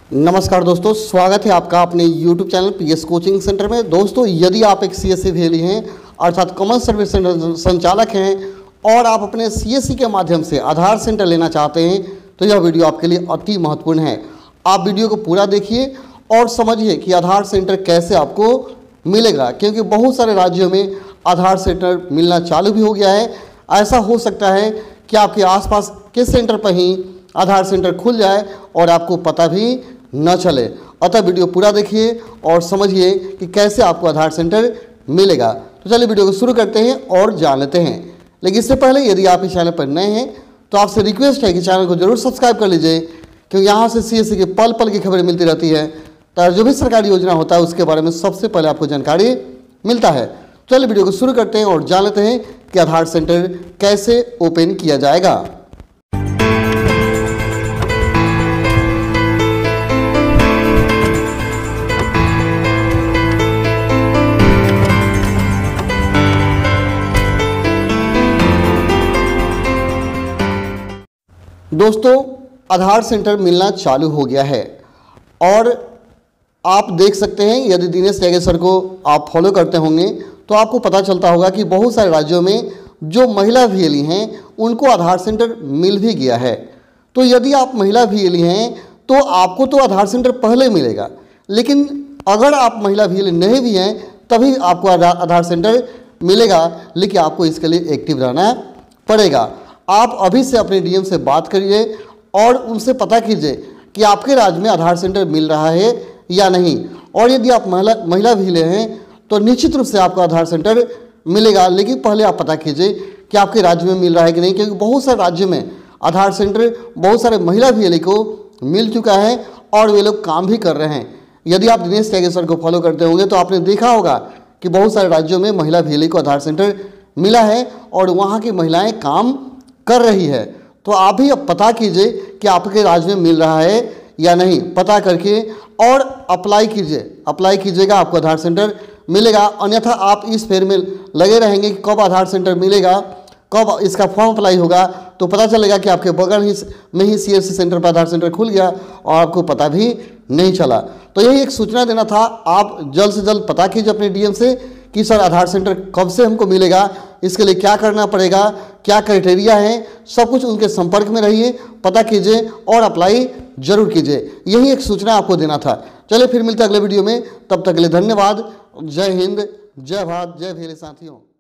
नमस्कार दोस्तों, स्वागत है आपका अपने YouTube channel PS coaching centre में। दोस्तों, यदि आप एक सीएससी भेली हैं अर्थात कॉमन सर्विस सेंटर संचालक हैं और आप अपने सीएससी के माध्यम से आधार सेंटर लेना चाहते हैं तो यह वीडियो आपके लिए अति महत्वपूर्ण है। आप वीडियो को पूरा देखिए और समझिए कि आधार सेंटर कैसे आपको मिलेगा, क्योंकि बहुत सारे राज्यों में आधार सेंटर मिलना चालू भी हो गया है। ऐसा हो सकता है कि आपके आसपास के सेंटर पर ही आधार सेंटर खुल जाए और आपको पता भी न चले। अतः वीडियो पूरा देखिए और समझिए कि कैसे आपको आधार सेंटर मिलेगा। तो चलिए वीडियो को शुरू करते हैं और जान लेते हैं। लेकिन इससे पहले यदि आप इस चैनल पर नए हैं तो आपसे रिक्वेस्ट है कि चैनल को जरूर सब्सक्राइब कर लीजिए, क्योंकि यहाँ से सीएससी की पल पल की खबरें मिलती रहती है। तो जो भी सरकारी योजना होता है उसके बारे में सबसे पहले आपको जानकारी मिलता है। चलिए वीडियो को शुरू करते हैं और जान लेते हैं कि आधार सेंटर कैसे ओपन किया जाएगा। दोस्तों, आधार सेंटर मिलना चालू हो गया है और आप देख सकते हैं, यदि दिनेश जागेश्वर को आप फॉलो करते होंगे तो आपको पता चलता होगा कि बहुत सारे राज्यों में जो महिला वीएलई हैं उनको आधार सेंटर मिल भी गया है। तो यदि आप महिला वीएलई हैं तो आपको तो आधार सेंटर पहले मिलेगा, लेकिन अगर आप महिला वीएलई नहीं भी हैं तभी आपको आधार सेंटर मिलेगा, लेकिन आपको इसके लिए एक्टिव रहना पड़ेगा। आप अभी से अपने डीएम से बात करिए और उनसे पता कीजिए कि आपके राज्य में आधार सेंटर मिल रहा है या नहीं। और यदि आप महिला वीएलई हैं तो निश्चित रूप से आपको आधार सेंटर मिलेगा, लेकिन पहले आप पता कीजिए कि आपके राज्य में मिल रहा है कि नहीं, क्योंकि बहुत सारे राज्यों में आधार सेंटर बहुत सारे महिला वीएलई को मिल चुका है और वे लोग काम भी कर रहे हैं। यदि आप दिनेश जागेश्वर को फॉलो करते होंगे तो आपने देखा होगा कि बहुत सारे राज्यों में महिला वीएलई को आधार सेंटर मिला है और वहाँ की महिलाएँ काम कर रही है। तो आप भी अब पता कीजिए कि आपके राज्य में मिल रहा है या नहीं, पता करके और अप्लाई कीजिएगा, आपको आधार सेंटर मिलेगा। अन्यथा आप इस फेर में लगे रहेंगे कि कब आधार सेंटर मिलेगा, कब इसका फॉर्म अप्लाई होगा, तो पता चलेगा कि आपके बगल में ही सीएससी सेंटर पर आधार सेंटर खुल गया और आपको पता भी नहीं चला। तो यही एक सूचना देना था। आप जल्द से जल्द पता कीजिए अपने डीएम से कि सर आधार सेंटर कब से हमको मिलेगा, इसके लिए क्या करना पड़ेगा, क्या क्राइटेरिया है, सब कुछ उनके संपर्क में रहिए, पता कीजिए और अप्लाई जरूर कीजिए। यही एक सूचना आपको देना था। चलिए फिर मिलते हैं अगले वीडियो में, तब तक के लिए धन्यवाद। जय हिंद, जय भारत, जय भील साथियों।